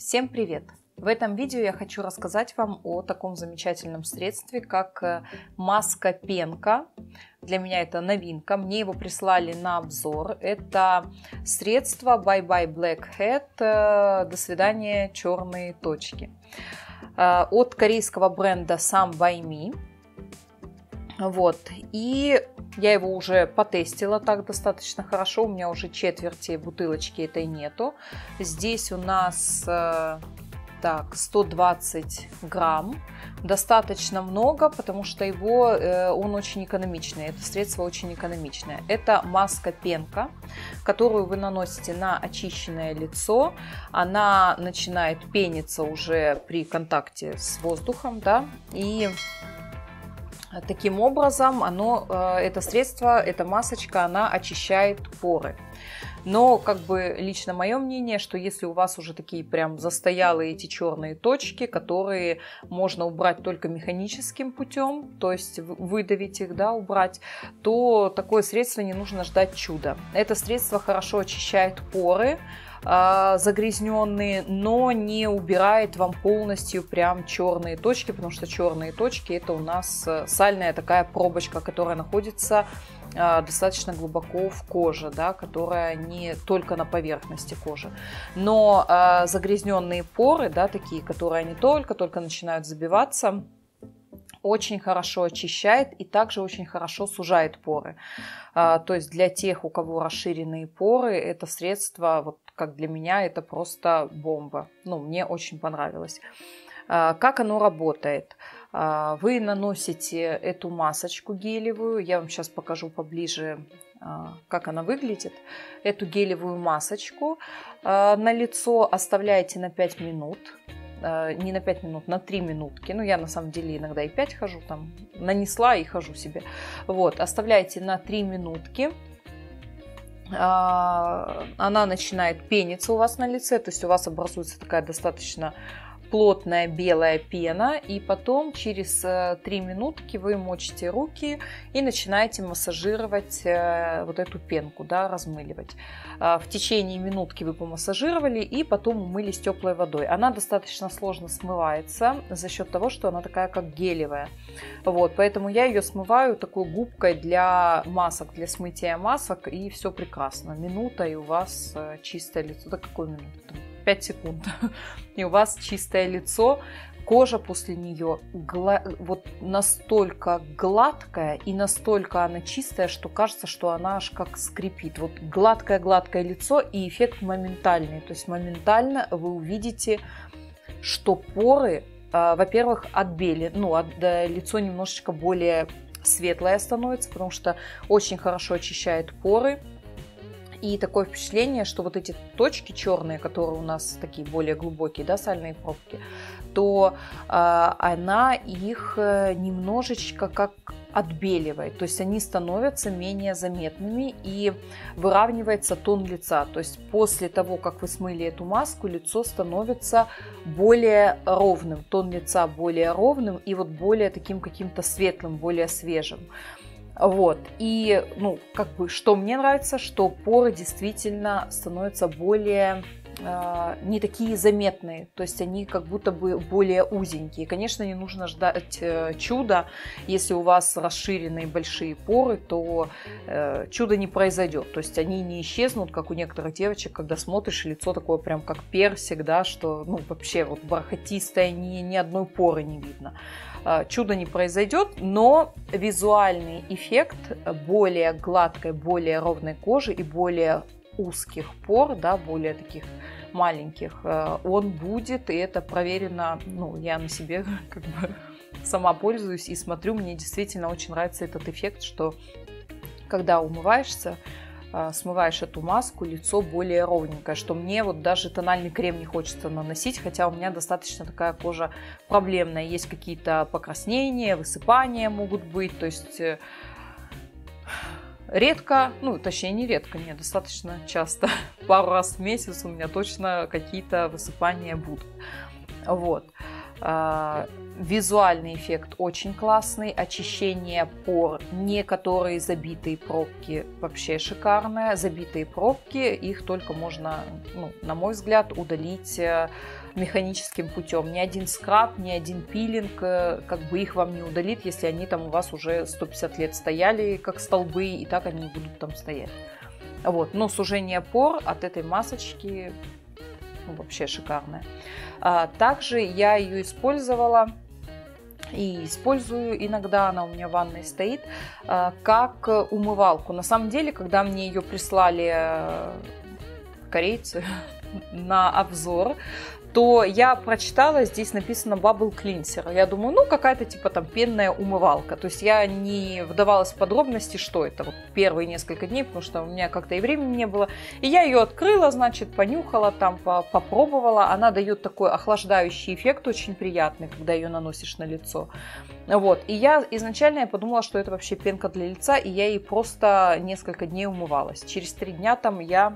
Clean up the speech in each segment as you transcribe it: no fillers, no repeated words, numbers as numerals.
Всем привет! В этом видео я хочу рассказать вам о таком замечательном средстве, как маска-пенка. Для меня это новинка, мне его прислали на обзор. Это средство Bye Bye Blackhead, до свидания черные точки. От корейского бренда Some By Me. Вот, и я его уже потестила так достаточно хорошо, у меня уже четверти бутылочки этой нету. Здесь у нас 120 грамм, достаточно много, потому что он очень экономичный, это средство очень экономичное. Это маска-пенка, которую вы наносите на очищенное лицо, она начинает пениться уже при контакте с воздухом, да, и таким образом это средство, эта масочка, она очищает поры. Но лично мое мнение, что если у вас уже такие прям застоялые эти черные точки, которые можно убрать только механическим путем, то есть выдавить их, да, убрать, то такое средство не нужно ждать чуда. Это средство хорошо очищает поры загрязненные, но не убирает вам полностью прям черные точки, потому что черные точки — это у нас сальная такая пробочка, которая находится достаточно глубоко в коже, да, которая не только на поверхности кожи. Но загрязненные поры, да, такие, которые они только начинают забиваться, очень хорошо очищает и также очень хорошо сужает поры. То есть для тех, у кого расширенные поры, это средство, вот как для меня, это просто бомба. Мне очень понравилось. Как оно работает? Вы наносите эту масочку гелевую, я вам сейчас покажу поближе, как она выглядит. Эту гелевую масочку на лицо оставляете на 5 минут. Не на 5 минут, на 3 минутки. Я на самом деле иногда и 5 хожу, там нанесла и хожу себе. Вот, оставляете на 3 минутки. Она начинает пениться у вас на лице, то есть у вас образуется такая достаточно плотная белая пена, и потом через 3 минутки вы мочите руки и начинаете массажировать вот эту пенку, да, размыливать. В течение минутки вы помассажировали и потом умылись теплой водой. Она достаточно сложно смывается за счет того, что она такая как гелевая. Вот, поэтому я ее смываю такой губкой для масок, для смытия масок, и все прекрасно. Минута, и у вас чистое лицо. Да какой минута? 5 секунд. И у вас чистое лицо. Кожа после нее вот настолько гладкая и настолько она чистая, что кажется, что она аж как скрипит. Вот гладкое-гладкое лицо, и эффект моментальный. То есть моментально вы увидите, что поры, во-первых, лицо немножечко более светлое становится, потому что очень хорошо очищает поры. И такое впечатление, что вот эти точки черные, которые у нас такие более глубокие, да, сальные пробки, то она их немножечко как отбеливает. То есть они становятся менее заметными и выравнивается тон лица. То есть после того, как вы смыли эту маску, лицо становится более ровным. Тон лица более ровным и вот более таким каким-то светлым, более свежим. Вот, и, что мне нравится, что поры действительно становятся более, не такие заметные, то есть они как будто бы более узенькие. Конечно, не нужно ждать чуда, если у вас расширенные большие поры, то чудо не произойдет, то есть они не исчезнут, как у некоторых девочек, когда смотришь, лицо такое прям как персик, да, что, вообще вот бархатистое, ни одной поры не видно. Чудо не произойдет, но визуальный эффект более гладкой, более ровной кожи и более узких пор, да, более таких маленьких, он будет, и это проверено, я на себе сама пользуюсь и смотрю, мне действительно очень нравится этот эффект, что когда умываешься, смываешь эту маску, лицо более ровненькое, что мне вот даже тональный крем не хочется наносить, хотя у меня достаточно такая кожа проблемная, есть какие-то покраснения, высыпания могут быть, то есть редко, точнее не редко, нет, достаточно часто, пару раз в месяц у меня точно какие-то высыпания будут. Вот. Визуальный эффект очень классный, очищение пор, некоторые забитые пробки вообще шикарное, забитые пробки, их только можно, ну, на мой взгляд, удалить механическим путем. Ни один скраб, ни один пилинг как бы их вам не удалит, если они там у вас уже 150 лет стояли как столбы, и так они будут там стоять. Вот. Но сужение пор от этой масочки, ну, вообще шикарное. Также я ее использовала и использую иногда, она у меня в ванной стоит, как умывалку. На самом деле, когда мне ее прислали корейцы на обзор, то я прочитала, здесь написано Bubble Cleanser. Я думаю, ну, какая-то типа там пенная умывалка. То есть я не вдавалась в подробности, что это. Вот первые несколько дней, потому что у меня как-то и времени не было. И я ее открыла, значит, понюхала, там попробовала. Она дает такой охлаждающий эффект, очень приятный, когда ее наносишь на лицо. Вот. И я изначально подумала, что это вообще пенка для лица, и я ей просто несколько дней умывалась. Через 3 дня там я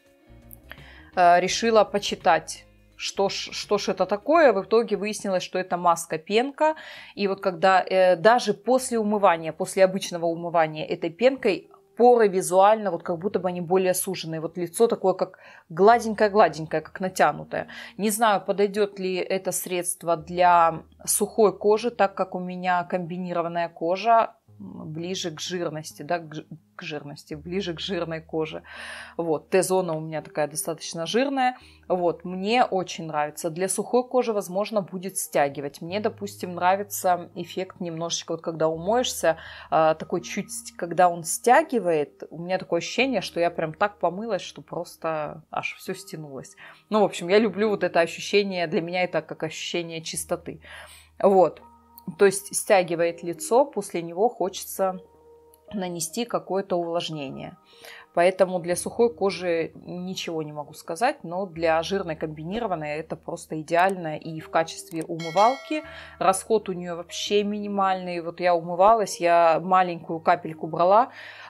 решила почитать, что ж это такое. В итоге выяснилось, что это маска-пенка. И вот когда даже после умывания, после обычного умывания этой пенкой, поры визуально, вот как будто бы они более суженные. Вот лицо такое, как гладенькое-гладенькое, как натянутое. Не знаю, подойдет ли это средство для сухой кожи, так как у меня комбинированная кожа, ближе к жирности, да, к жирности, ближе к жирной коже. Вот, Т-зона у меня такая достаточно жирная. Вот, мне очень нравится. Для сухой кожи, возможно, будет стягивать. Мне, допустим, нравится эффект немножечко, вот когда умоешься, такой чуть, когда он стягивает, у меня такое ощущение, что я прям так помылась, что просто аж все стянулось. Ну, в общем, я люблю вот это ощущение, для меня это как ощущение чистоты. Вот. То есть стягивает лицо, после него хочется нанести какое-то увлажнение. Поэтому для сухой кожи ничего не могу сказать, но для жирной комбинированной это просто идеально. И в качестве умывалки расход у нее вообще минимальный. Вот я умывалась, я маленькую капельку брала,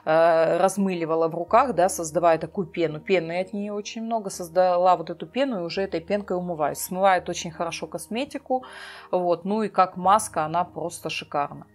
размыливала в руках, да, создавая такую пену. Пены от нее очень много, создала вот эту пену и уже этой пенкой умываюсь. Смывает очень хорошо косметику, вот, ну и как маска она просто шикарна.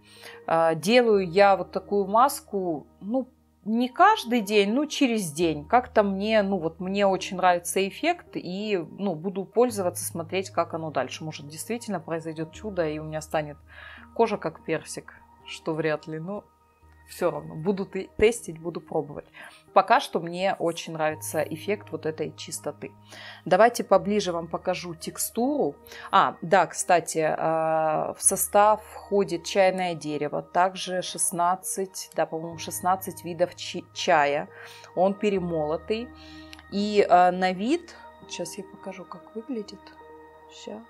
Делаю я вот такую маску, ну, не каждый день, но через день. Как-то мне, ну вот мне очень нравится эффект, и, ну, буду пользоваться, смотреть, как оно дальше. Может, действительно произойдет чудо, и у меня станет кожа как персик, что вряд ли, но все равно. Буду тестить, буду пробовать. Пока что мне очень нравится эффект вот этой чистоты. Давайте поближе вам покажу текстуру. Да, кстати, в состав входит чайное дерево, также 16, да, по-моему, 16 видов чая. Он перемолотый. И на вид, сейчас я покажу, как выглядит. Сейчас.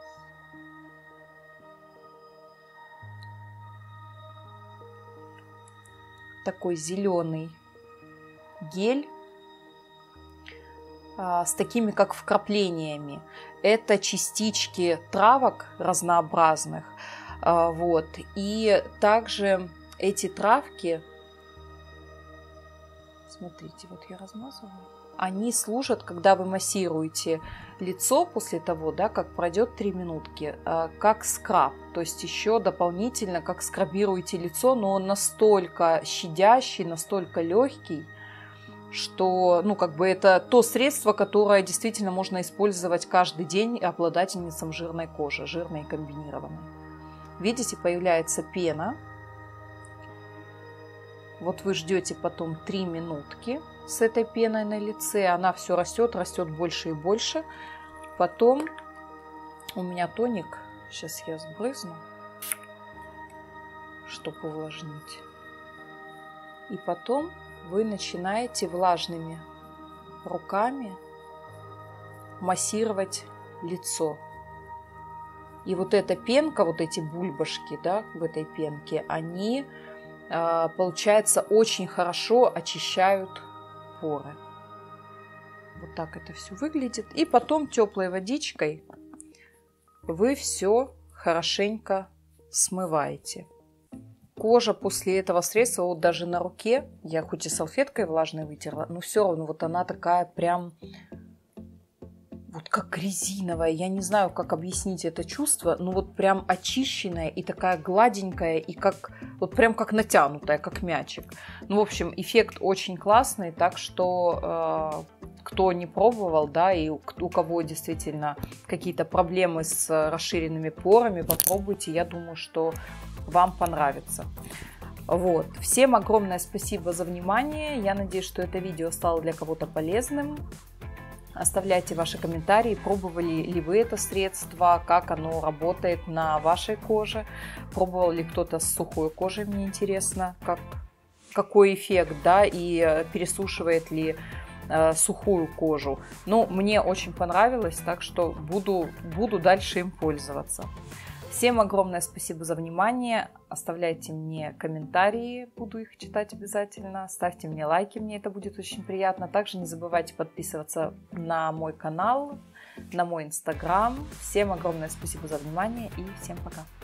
Такой зеленый гель с такими как вкраплениями. Это частички травок разнообразных. Вот. И также эти травки, смотрите, вот я размазываю, они служат, когда вы массируете лицо после того, да, как пройдет 3 минутки, как скраб. То есть еще дополнительно, как скрабируете лицо, но он настолько щадящий, настолько легкий, что, ну, как бы это то средство, которое действительно можно использовать каждый день обладательницам жирной кожи, жирной и комбинированной. Видите, появляется пена. Вот вы ждете потом 3 минутки с этой пеной на лице. Она все растет, растет больше и больше. Потом у меня тоник. Сейчас я сбрызну, чтобы увлажнить. И потом вы начинаете влажными руками массировать лицо. И вот эта пенка, вот эти бульбашки, да, в этой пенке, они, получается, очень хорошо очищают поры. Вот так это все выглядит. И потом теплой водичкой вы все хорошенько смываете. Кожа после этого средства, вот даже на руке, я хоть и салфеткой влажной вытерла, но все равно вот она такая прям, вот как резиновая, я не знаю, как объяснить это чувство, но вот прям очищенная и такая гладенькая, и как, вот прям как натянутая, как мячик. Ну, в общем, эффект очень классный, так что кто не пробовал, да, и у кого действительно какие-то проблемы с расширенными порами, попробуйте, я думаю, что вам понравится. Вот. Всем огромное спасибо за внимание, я надеюсь, что это видео стало для кого-то полезным. Оставляйте ваши комментарии, пробовали ли вы это средство, как оно работает на вашей коже, пробовал ли кто-то с сухой кожей, мне интересно, какой эффект, да, и пересушивает ли сухую кожу. Ну, мне очень понравилось, так что буду дальше им пользоваться. Всем огромное спасибо за внимание. Оставляйте мне комментарии, буду их читать обязательно. Ставьте мне лайки, мне это будет очень приятно. Также не забывайте подписываться на мой канал, на мой инстаграм. Всем огромное спасибо за внимание и всем пока.